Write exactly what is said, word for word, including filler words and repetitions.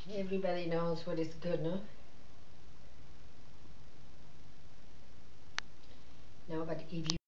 Everybody knows what is good, no? No, but if you